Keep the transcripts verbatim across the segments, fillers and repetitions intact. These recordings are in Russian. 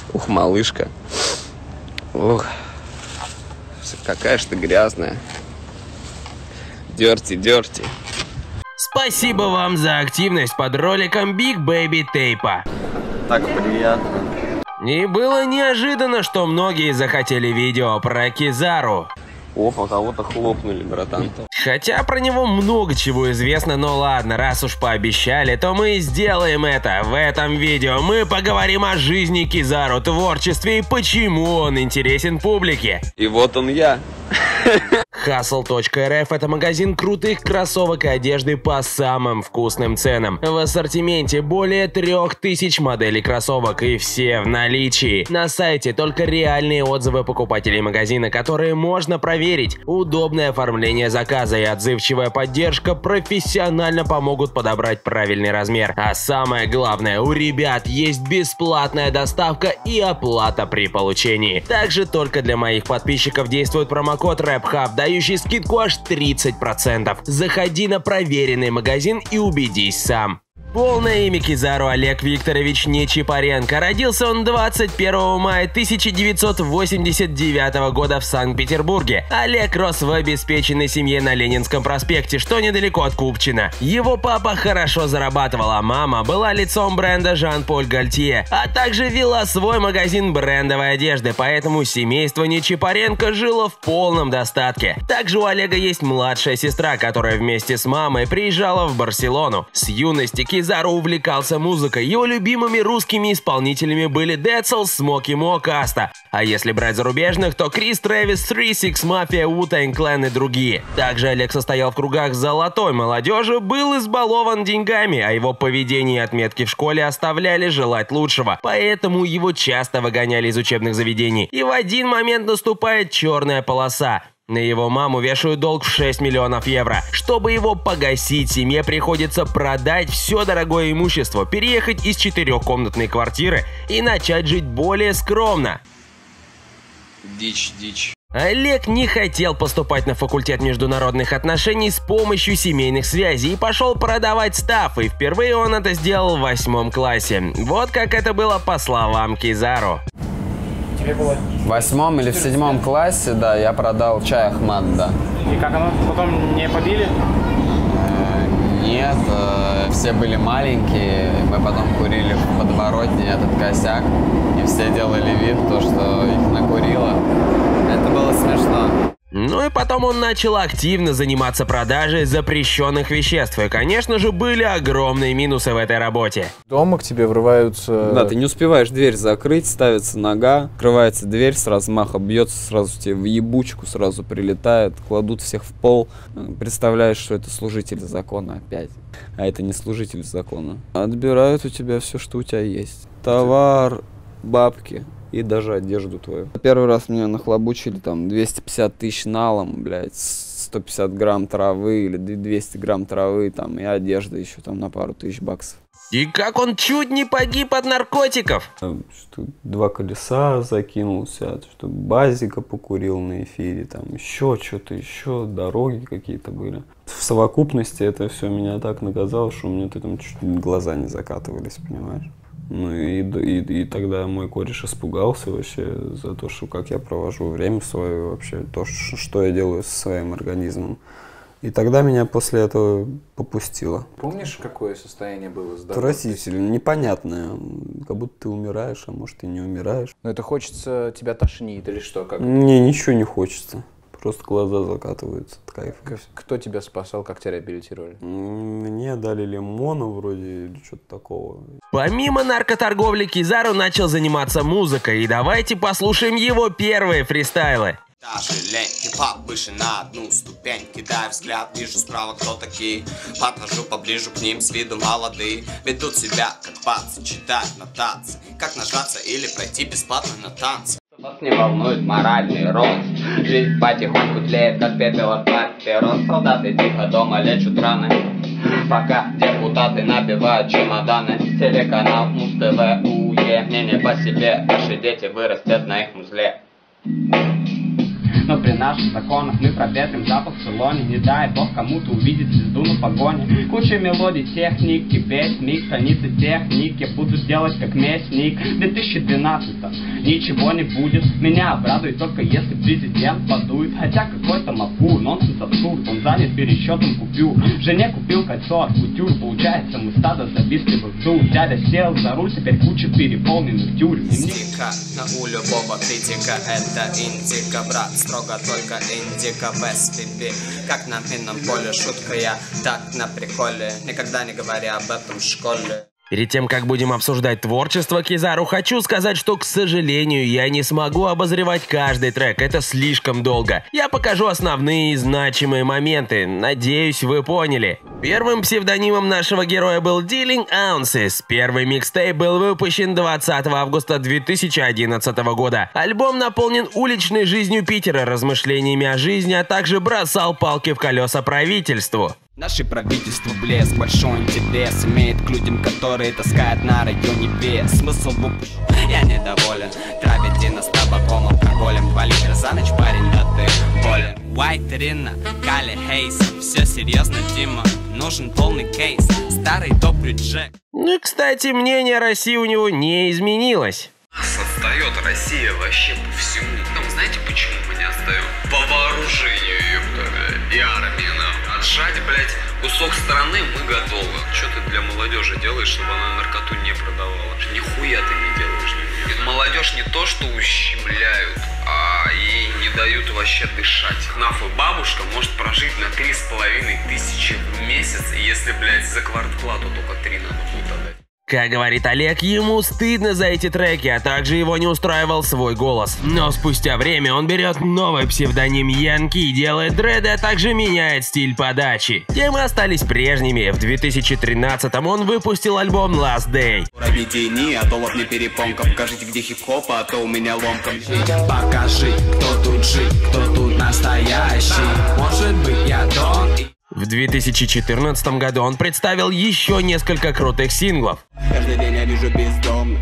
Ух, малышка. Ух, какая ж ты грязная. Дерти, дерти. Спасибо вам за активность под роликом Big Baby Tape. Так приятно. И было неожиданно, что многие захотели видео про Кизару. Опа, кого-то хлопнули, братан. Хотя про него много чего известно, но ладно, раз уж пообещали, то мы сделаем это. В этом видео мы поговорим о жизни Кизару, творчестве и почему он интересен публике. И вот он я. Hustle точка эр эф – это магазин крутых кроссовок и одежды по самым вкусным ценам. В ассортименте более трех тысяч моделей кроссовок, и все в наличии. На сайте только реальные отзывы покупателей магазина, которые можно проверить. Удобное оформление заказа и отзывчивая поддержка профессионально помогут подобрать правильный размер. А самое главное, у ребят есть бесплатная доставка и оплата при получении. Также только для моих подписчиков действует промокод рэп-хаб, дающий скидку аж тридцать процентов. Заходи на проверенный магазин и убедись сам. Полное имя Кизару Олег Викторович Нечипаренко. Родился он двадцать первого мая тысяча девятьсот восемьдесят девятого года в Санкт-Петербурге. Олег рос в обеспеченной семье на Ленинском проспекте, что недалеко от Купчино. Его папа хорошо зарабатывал, а мама была лицом бренда Жан-Поль Гольтье, а также вела свой магазин брендовой одежды, поэтому семейство Нечипаренко жило в полном достатке. Также у Олега есть младшая сестра, которая вместе с мамой приезжала в Барселону. С юности Кизару увлекался музыкой. Его любимыми русскими исполнителями были Децл, Смоки Мо, Каста. А если брать зарубежных, то Крис Трэвис, три сикс Mafia, Wu-Tang Clan и другие. Также Олег состоял в кругах золотой молодежи, был избалован деньгами, а его поведение и отметки в школе оставляли желать лучшего. Поэтому его часто выгоняли из учебных заведений. И в один момент наступает черная полоса. На его маму вешают долг в шесть миллионов евро. Чтобы его погасить, семье приходится продать все дорогое имущество, переехать из четырехкомнатной квартиры и начать жить более скромно. Дичь, дичь. Олег не хотел поступать на факультет международных отношений с помощью семейных связей и пошел продавать стаф, и впервые он это сделал в восьмом классе. Вот как это было по словам Кизару. В восьмом или в седьмом классе, да, я продал чай Ахмад, да. И как оно? Потом не побили? Э, нет, э, все были маленькие, мы потом курили в подворотне этот косяк, и все делали вид, то, что их накурило. Это было смешно. Ну и потом он начал активно заниматься продажей запрещенных веществ. И, конечно же, были огромные минусы в этой работе. Дома к тебе врываются... Да, ты не успеваешь дверь закрыть, ставится нога, открывается дверь, с размаха бьется, сразу тебе в ебучку сразу прилетает, кладут всех в пол. Представляешь, что это служитель закона опять. А это не служитель закона. Отбирают у тебя все, что у тебя есть. Товар, бабки. И даже одежду твою. Первый раз меня нахлобучили там двести пятьдесят тысяч налом, блядь, сто пятьдесят грамм травы или двести грамм травы там и одежда еще там на пару тысяч баксов. И как он чуть не погиб от наркотиков. Что два колеса закинулся, что базика покурил на эфире, там еще что-то, еще дороги какие-то были. В совокупности это все меня так наказало, что у меня там чуть глаза не закатывались, понимаешь? Ну и, и, и тогда мой кореш испугался вообще за то, что как я провожу время свое, вообще то, что, что я делаю со своим организмом. И тогда меня после этого попустило. Помнишь, какое состояние было здоровье? Отвратительно, непонятное. Как будто ты умираешь, а может и не умираешь. Но это хочется, тебя тошнит или что? Как? Мне ничего не хочется. Просто глаза закатываются от кайфа. Кто тебя спасал, как тебя реабилитировали? Мне дали лимона вроде или что-то такого. Помимо наркоторговли, Кизару начал заниматься музыкой. И давайте послушаем его первые фристайлы. Даже лень, хип-хап выше на одну ступень. Кидаю взгляд, вижу справа кто такие. Подхожу поближе к ним, с виду молодые. Ведут себя как пацы, читают нотации. Как нажаться или пройти бесплатно на танцы. Вас не волнует моральный рост. Жизнь потихоньку тлеет, как пепел от перрон. Солдаты тихо дома лечат раны, пока депутаты набивают чемоданы. Телеканал Муз-ТВ, уе. Мне не по себе, ваши дети вырастят на их музле. Но при наших законах мы проветрим запах в салоне. Не дай бог кому-то увидеть звезду на погоне. Куча мелодий, техники, весь миг страницы техники будут делать как местник. В две тысячи двенадцатом ничего не будет. Меня обрадует только если президент подует. Хотя какой-то мапур, нонсенс абсурд. Он занят пересчетом купюр. Жене купил кольцо от кутюр. Получается, мы стадо завистливых дур. Дядя сел за руль, теперь куча переполненных тюрьм. Стика у любого критика это индика, брат. Строго только индика без пипи. Как на минном поле шутка, я так на приколе. Никогда не говоря об этом в школе. Перед тем, как будем обсуждать творчество Кизару, хочу сказать, что, к сожалению, я не смогу обозревать каждый трек, это слишком долго. Я покажу основные значимые моменты, надеюсь, вы поняли. Первым псевдонимом нашего героя был Dealing Ounces. Первый микстейп был выпущен двадцатого августа две тысячи одиннадцатого года. Альбом наполнен уличной жизнью Питера, размышлениями о жизни, а также бросал палки в колеса правительству. Наше правительство блеск, большой интерес имеет к людям, которые таскают на районе вес. Смысл в упущ... Я недоволен. Травят Дина с табаком, алкоголем. Два литра за ночь, парень, да ты болен. White Рина, Кали Хейс. Все серьезно, Дима, нужен полный кейс. Старый добрый Джек. Ну, кстати, мнение России у него не изменилось. Нас отстает Россия вообще по всему. Ну, знаете, почему мы не отстаем? По вооружению, ёпта, и армии нам. Отжать, блядь, кусок страны мы готовы. Что ты для молодежи делаешь, чтобы она наркоту не продавала? Нихуя ты не делаешь. Ведь молодежь не то, что ущемляют, а ей не дают вообще дышать. Нахуй бабушка может прожить на три с половиной тысячи в месяц, если, блядь, за квартплату только три надо будет отдать. Как говорит Олег, ему стыдно за эти треки, а также его не устраивал свой голос. Но спустя время он берет новый псевдоним Янки и делает дреды, а также меняет стиль подачи. Темы остались прежними. В две тысячи тринадцатом он выпустил альбом Last Day. Проведение, а то вот не перепомка. Покажите, где хип-хоп, а то у меня ломка. Покажи, кто тут жив, кто тут настоящий. Может быть, я Дон. В две тысячи четырнадцатом году он представил еще несколько крутых синглов. Каждый день я вижу бездомных,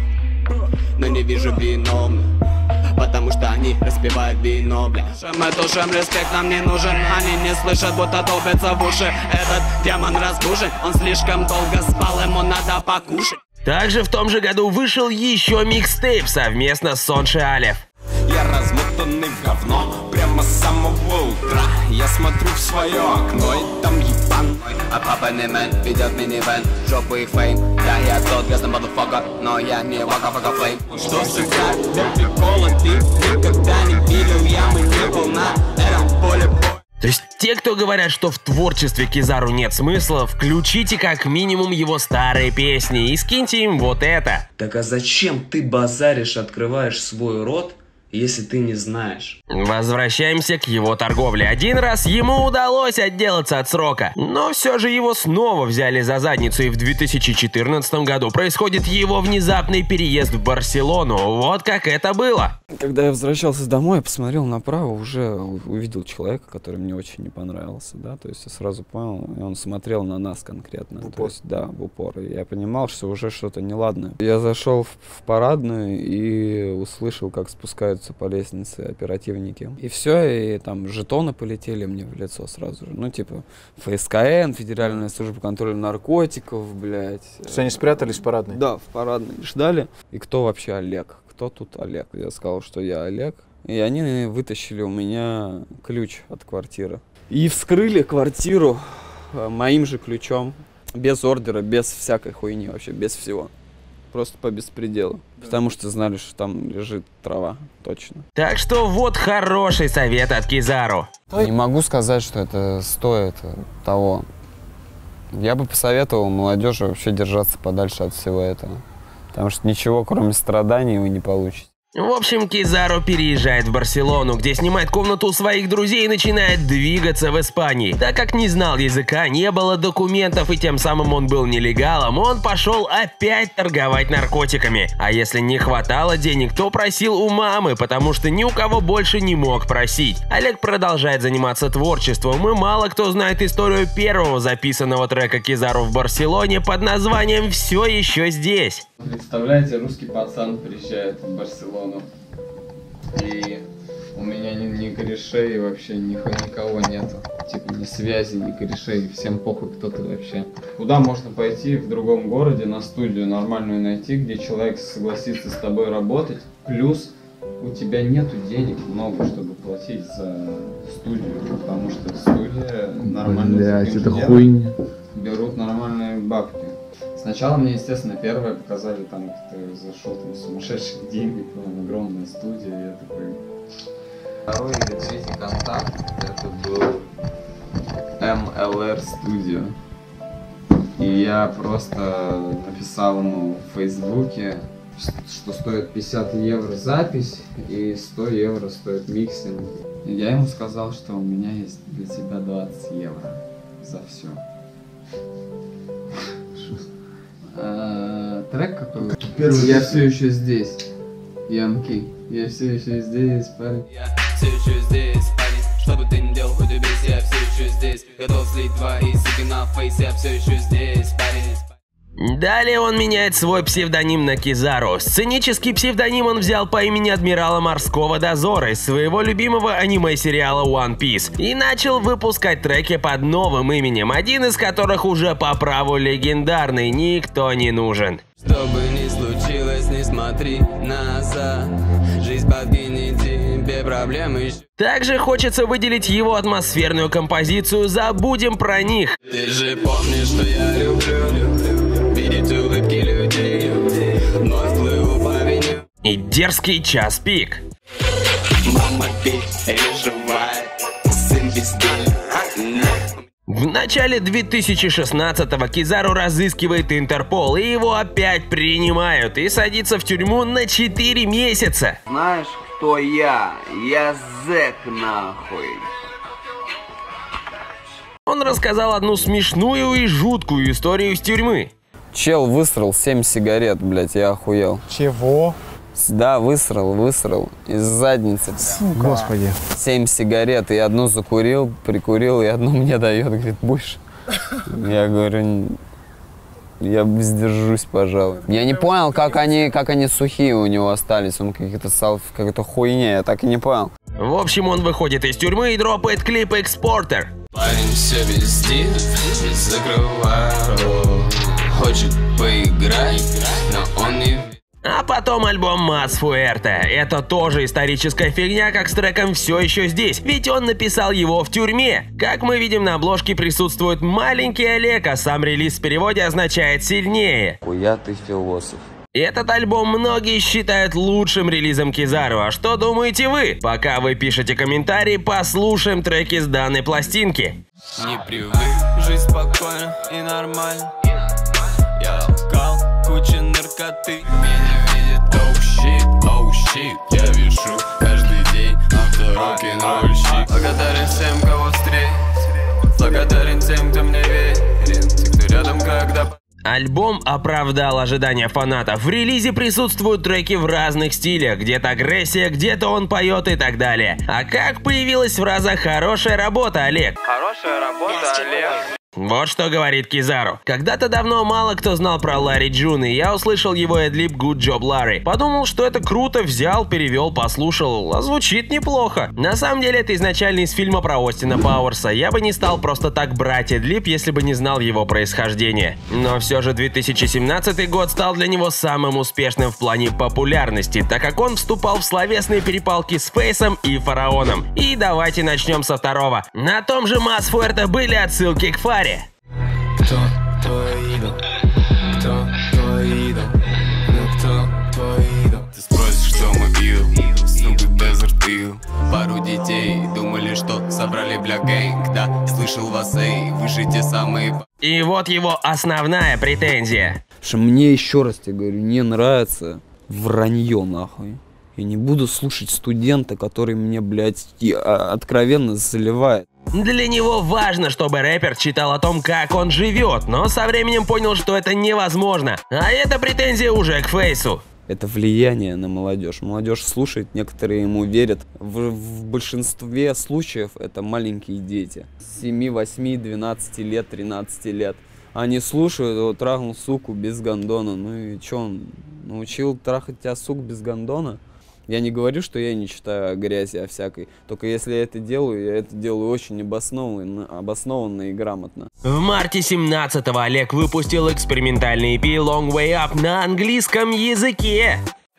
но не вижу виновных, потому что они распивают вино, бля. Мы тушим, респект нам не нужен, они не слышат, будто долбятся в уши. Этот демон разбужен, он слишком долго спал, ему надо покушать. Также в том же году вышел еще микстейп совместно с Сонши Алеф. Я размотанный в говно прямо с самого утра. Я смотрю в свое окно и там ебан. А папа не мэн, ведет минивэн, жопу их фейм. Да, я тот грязный мotherfucker, но я не вака-фака флейм. Что сыграть для прикола ты никогда не видел ямы, не был на этом поле боя. То есть те, кто говорят, что в творчестве Кизару нет смысла, включите как минимум его старые песни и скиньте им вот это. Так а зачем ты базаришь, открываешь свой рот, если ты не знаешь? Возвращаемся к его торговле. Один раз ему удалось отделаться от срока, но все же его снова взяли за задницу, и в две тысячи четырнадцатом году происходит его внезапный переезд в Барселону. Вот как это было. Когда я возвращался домой, я посмотрел направо, уже увидел человека, который мне очень не понравился, да, то есть я сразу понял, и он смотрел на нас конкретно, то есть, да, в упор, и я понимал, что уже что-то неладное. Я зашел в, в парадную и услышал, как спускаются по лестнице оперативники, и все, и там жетоны полетели мне в лицо сразу же, ну, типа, эф эс ка эн, Федеральная служба контроля наркотиков, блядь. То есть они спрятались в парадной? Да, в парадной ждали, и кто вообще Олег? Кто тут Олег? Я сказал, что я Олег. И они вытащили у меня ключ от квартиры. И вскрыли квартиру моим же ключом. Без ордера, без всякой хуйни вообще, без всего. Просто по беспределу. Потому что знали, что там лежит трава, точно. Так что вот хороший совет от Кизару. Не могу сказать, что это стоит того. Я бы посоветовал молодежи вообще держаться подальше от всего этого. Потому что ничего, кроме страданий, вы не получите. В общем, Кизару переезжает в Барселону, где снимает комнату у своих друзей и начинает двигаться в Испании. Так как не знал языка, не было документов и тем самым он был нелегалом, он пошел опять торговать наркотиками. А если не хватало денег, то просил у мамы, потому что ни у кого больше не мог просить. Олег продолжает заниматься творчеством, и мало кто знает историю первого записанного трека Кизару в Барселоне под названием «Все еще здесь». Представляете, русский пацан приезжает в Барселону и У меня ни, ни корешей вообще, ни, никого нету. Типа ни связи, ни корешей. Всем похуй, кто ты вообще. Куда можно пойти в другом городе на студию нормальную найти, где человек согласится с тобой работать. Плюс у тебя нету денег много, чтобы платить за студию. Потому что студия нормально. Блять, это хуйня. Берут нормальные бабки. Сначала мне, естественно, первое показали, там, кто зашел, там, сумасшедшие деньги, прям огромная студия, я такой... Второй или третий контакт, это был эм эл эр Studio. И я просто написал ему в Фейсбуке, что стоит пятьдесят евро запись и сто евро стоит миксинг. И я ему сказал, что у меня есть для тебя двадцать евро за все. А, трек какой? Первый. Я все еще здесь. Янки. Я все еще здесь, парень. Я все еще здесь, парень. Что бы ты ни делал, хоть убейся, я все еще здесь. Готов слить твои сики на фейс, я все еще здесь, парень. Далее он меняет свой псевдоним на Кизару. Сценический псевдоним он взял по имени адмирала морского дозора из своего любимого аниме-сериала One Piece и начал выпускать треки под новым именем, один из которых уже по праву легендарный «Никто не нужен». Что бы ни случилось, не смотри назад. Жизнь подкинет тебе проблемы. Также хочется выделить его атмосферную композицию «Забудем про них». Ты же помнишь, что я люблю видеть улыбки людей. Вновь плыву по авеню. И дерзкий час пик. Мама переживает, сын везде. В начале две тысячи шестнадцатого Кизару разыскивает Интерпол, и его опять принимают, и садится в тюрьму на четыре месяца. Знаешь, кто я? Я зэк, нахуй. Он рассказал одну смешную и жуткую историю из тюрьмы. Чел высрал семь сигарет, блядь, я охуел. Чего? Да, высрал, высрал из задницы. Сука. Господи. Семь сигарет, и одну закурил, прикурил, и одну мне дает, говорит, будешь? Я говорю, я сдержусь, пожалуй. Я не понял, как они, как они сухие у него остались, он какие-то салф, какая-то хуйня, я так и не понял. В общем, он выходит из тюрьмы и дропает клип «Экспортер». Парень все везде, закрывай рот. Хочет поиграть, но он не... А потом альбом «Мас Фуэрте». Это тоже историческая фигня, как с треком «Все еще здесь», ведь он написал его в тюрьме. Как мы видим, на обложке присутствует маленький Олег, а сам релиз в переводе означает «сильнее». Хуя ты философ. Этот альбом многие считают лучшим релизом Кизару, а что думаете вы? Пока вы пишете комментарии, послушаем треки с данной пластинки. Не привык жить спокойно и нормально. Я алкал, куча наркоты. Меня видит, оу щит, оу щит. Я вешу каждый день, авто-рок-н-ролльщик. Благодарен всем, кого встретил. Благодарен тем, кто мне верен. Те, кто рядом, когда... Альбом оправдал ожидания фанатов. В релизе присутствуют треки в разных стилях. Где-то агрессия, где-то он поет и так далее. А как появилась фраза «хорошая работа, Олег»? Хорошая работа, Олег. Вот что говорит Кизару. Когда-то давно мало кто знал про Ларри Джун, и я услышал его эдлиб «Good Job, Larry». Подумал, что это круто, взял, перевел, послушал, а звучит неплохо. На самом деле это изначально из фильма про Остина Пауэрса. Я бы не стал просто так брать эдлиб, если бы не знал его происхождения. Но все же две тысячи семнадцатый год стал для него самым успешным в плане популярности, так как он вступал в словесные перепалки с Фейсом и Фараоном. И давайте начнем со второго. На том же Мас Фуэрте были отсылки к Фаре. Кто твой идол? Кто твой идол? Ну кто твой идол? Ты спросишь, что мой идол? Снуп и Дезерт Игл. Пару детей думали, что собрали бля гэнг. Да, слышал вас, эй, вы же те самые... И вот его основная претензия. Что мне, еще раз тебе говорю, не нравится вранье, нахуй. Я не буду слушать студента, который мне, блядь, откровенно заливает. Для него важно, чтобы рэпер читал о том, как он живет, но со временем понял, что это невозможно. А эта претензия уже к Фейсу. Это влияние на молодежь. Молодежь слушает, некоторые ему верят. В, в большинстве случаев это маленькие дети. семи, восьми, двенадцати лет, тринадцати лет. Они слушают, вот трахнул суку без гондона. Ну и чё, он научил трахать тебя сук без гондона? Я не говорю, что я не читаю о грязи, о всякой. Только если я это делаю, я это делаю очень обоснованно, обоснованно и грамотно. В марте семнадцатого Олег выпустил экспериментальный и пи Long Way Up на английском языке.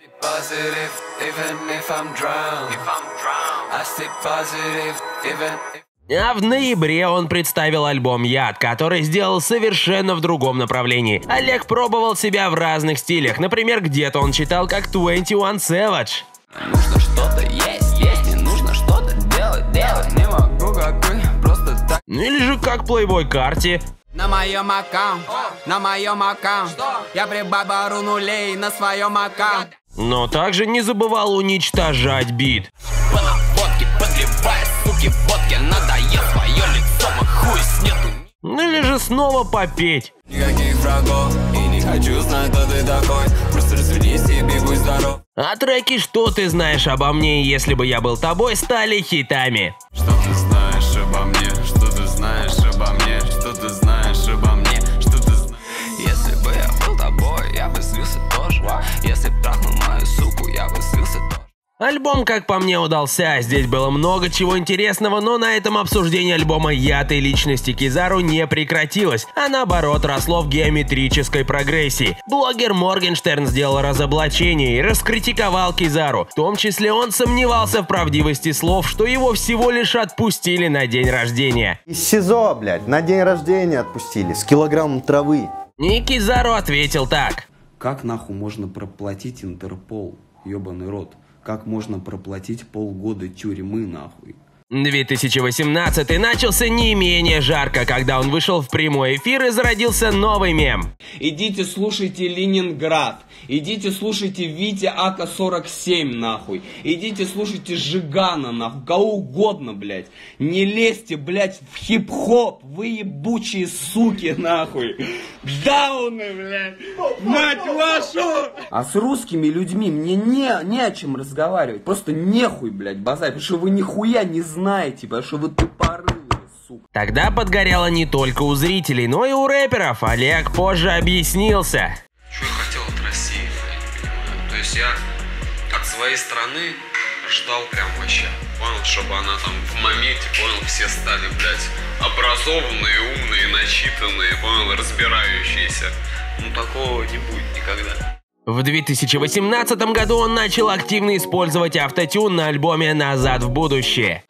А в ноябре он представил альбом «Яд», который сделал совершенно в другом направлении. Олег пробовал себя в разных стилях. Например, где-то он читал как двадцать один Savage. Нужно что-то есть, есть, не нужно что-то делать, делать. Не могу, как бы, просто так. Или же как Playboy Carti. На моем аккаунт, на моем аккаунт, я прибавлю нулей на своем аккаунт. Но также не забывал уничтожать бит. По наводке подливая, суки, водки, надоел свое лицо, мой хуй снету. Или же снова попеть. Никаких врагов, и не хочу знать, кто ты такой. Просто разведись и будь здоров. А треки «Что ты знаешь обо мне, если бы я был тобой» стали хитами. Что ты знаешь обо мне, что ты знаешь обо мне, что ты знаешь обо мне, что ты знаешь. Если бы я был тобой, я бы слился тоже. Если б трахнул мою суку, я бы слился тоже. Альбом, как по мне, удался. Здесь было много чего интересного, но на этом обсуждение альбома «Яд» и личности Кизару не прекратилось, а наоборот росло в геометрической прогрессии. Блогер Моргенштерн сделал разоблачение и раскритиковал Кизару. В том числе он сомневался в правдивости слов, что его всего лишь отпустили на день рождения. Из СИЗО, блядь, на день рождения отпустили, с килограммом травы. И Кизару ответил так. Как нахуй можно проплатить Интерпол, ёбаный рот? Как можно проплатить полгода тюрьмы, нахуй? две тысячи восемнадцатый начался не менее жарко, когда он вышел в прямой эфир и зародился новый мем. Идите слушайте Ленинград, идите слушайте Витя А К сорок семь, нахуй, идите слушайте Жигана, нахуй, кого угодно, блядь. Не лезьте, блядь, в хип-хоп, вы ебучие суки, нахуй. Дауны, блядь, мать вашу! А с русскими людьми мне не, не о чем разговаривать, просто нехуй, блядь, базарь, потому что вы нихуя не знаете. Знаете, потому что вы тупорылые, сука. Тогда подгорело не только у зрителей, но и у рэперов. Олег позже объяснился. Что я хотел от России, то есть я от своей страны ждал прям вообще, понял, чтобы она там в моменте, понял, все стали, блядь, образованные, умные, начитанные, понял, разбирающиеся. Ну такого не будет никогда. В две тысячи восемнадцатом году он начал активно использовать автотюн на альбоме «Назад в будущее».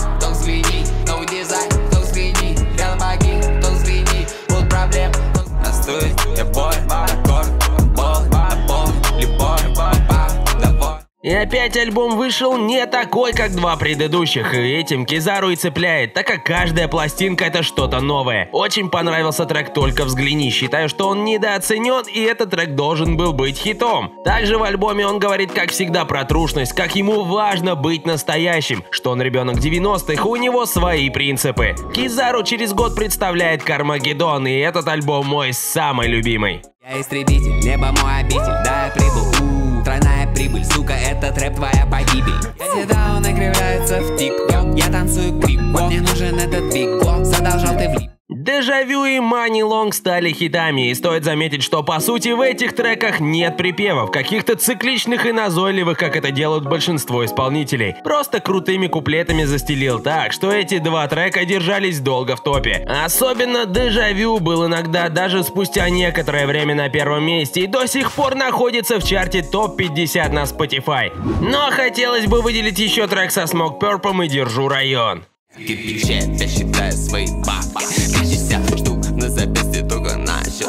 И опять альбом вышел не такой, как два предыдущих, и этим Кизару и цепляет, так как каждая пластинка — это что-то новое. Очень понравился трек «Только взгляни», считаю, что он недооценен, и этот трек должен был быть хитом. Также в альбоме он говорит, как всегда, про трушность, как ему важно быть настоящим, что он ребенок девяностых, у него свои принципы. Кизару через год представляет «Кармагеддон», и этот альбом мой самый любимый. Я истребитель, небо мой обитель, да я прибыл. Тройная прибыль, сука, это трэп, твоя погибель. Когда он накривляется в тик-ток, я танцую крип-бок. Мне нужен этот биг-блок, задолжал ты влип. Дежавю и Money Long стали хитами, и стоит заметить, что по сути в этих треках нет припевов, каких-то цикличных и назойливых, как это делают большинство исполнителей. Просто крутыми куплетами застелил так, что эти два трека держались долго в топе. Особенно Дежавю был иногда даже спустя некоторое время на первом месте и до сих пор находится в чарте топ пятьдесят на Spotify. Но хотелось бы выделить еще трек со Smoke Purple и «Держу район». Кипичет, я считаю свои бабки. пятьдесят штук на запястье только начал.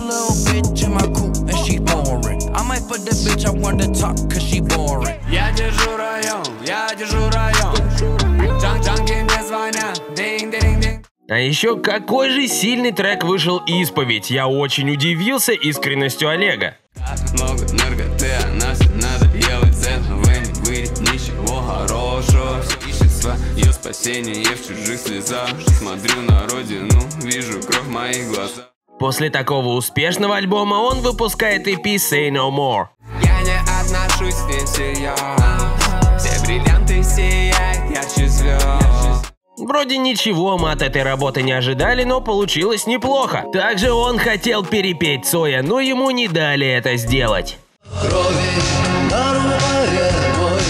Я держу район, я держу район. Джанги мне звонят, динг-динг-динг. А еще какой же сильный трек вышел «Исповедь». Я очень удивился искренностью Олега. Много наркоты, а нас надо делать из этого не выйдет ничего хорошего. Все ищет свое спасение в чужих слезах. Смотрю на родину, вижу кровь в моих глазах. После такого успешного альбома он выпускает и пи Say No More. Я не отношусь с ним серьезно. Все бриллианты сияют ярче звезд. Вроде ничего мы от этой работы не ожидали, но получилось неплохо. Также он хотел перепеть Цоя, но ему не дали это сделать. Крови на рукаве твой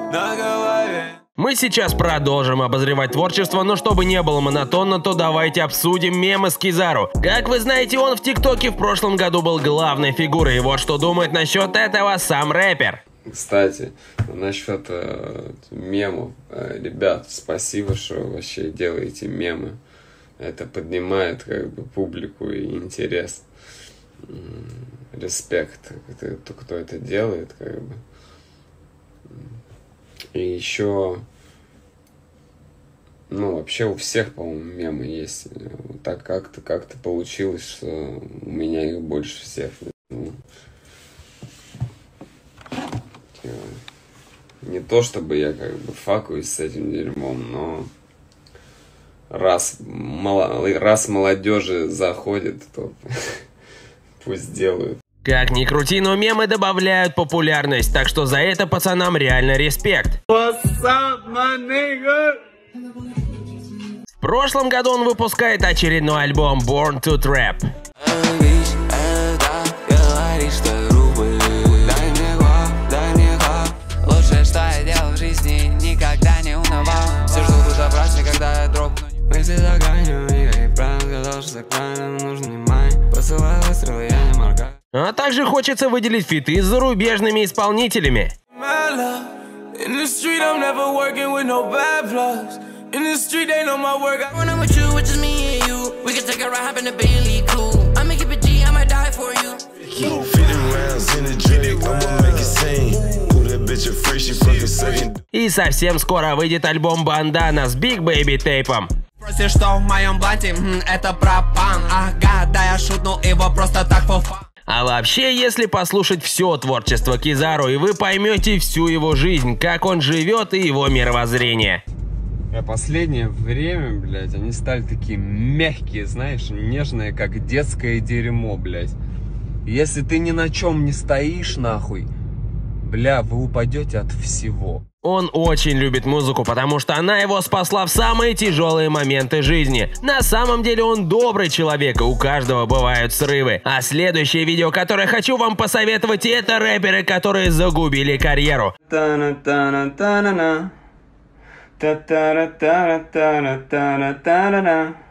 на голове. Мы сейчас продолжим обозревать творчество, но чтобы не было монотонно, то давайте обсудим мемы с Кизару. Как вы знаете, он в ТикТоке в прошлом году был главной фигурой, и вот что думает насчет этого сам рэпер. Кстати, насчет э, мемов. Э, ребят, спасибо, что вообще делаете мемы. Это поднимает как бы публику и интерес. Респект, кто, кто это делает, как бы. И еще, ну, вообще у всех, по-моему, мемы есть. Так как-то как-то получилось, что у меня их больше всех. Ну, не то чтобы я как бы факуюсь с этим дерьмом, но раз, мало, раз молодежи заходит, то пусть делают. Как ни крути, но мемы добавляют популярность, так что за это пацанам реально респект. What's up, my nigga? В прошлом году он выпускает очередной альбом Born to Trap. Лучшее, что я делал в жизни, никогда не унывал. Все жду до праздника, когда я дропну. Мысли загоню, и правда, должен закрывать, нужно внимание. Посылаю выстрелы, я не моргаю. А также хочется выделить фиты с зарубежными исполнителями. И совсем скоро выйдет альбом Бандана с Big Baby тейпом. Спроси, что в моем блате, это пропан. Ага, да я шутнул его просто так по фану. А вообще, если послушать все творчество Кизару, и вы поймете всю его жизнь, как он живет и его мировоззрение. А последнее время, блядь, они стали такие мягкие, знаешь, нежные, как детское дерьмо, блядь. Если ты ни на чем не стоишь, нахуй, бля, вы упадете от всего. Он очень любит музыку, потому что она его спасла в самые тяжелые моменты жизни. На самом деле он добрый человек, и у каждого бывают срывы. А следующее видео, которое хочу вам посоветовать, это рэперы, которые загубили карьеру. Та-на-та-на-та-на-на. Та-та-ра-та-ра-та-ра-та-ра-та-ра-та.